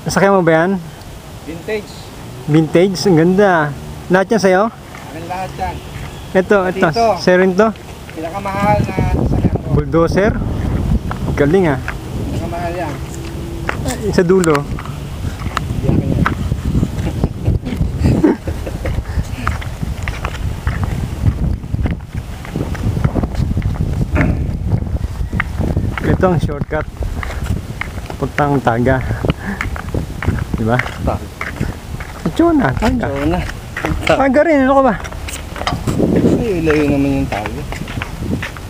Nasakyan mo ba yan? Vintage. Vintage? Ang ganda. Lahat yan sa'yo? Akin lahat yan. Ito. Sa'yo rin to? Pinakamahal na sasakyan ko. Bulldozer? Galing ah. Pinakamahal yan. Sa dulo. Hindi akin yan. Ito ang shortcut. Puntang Taga. Diba? Chona, Taga. Chona. Taga rin, ano ka ba? Layo naman yung tayo.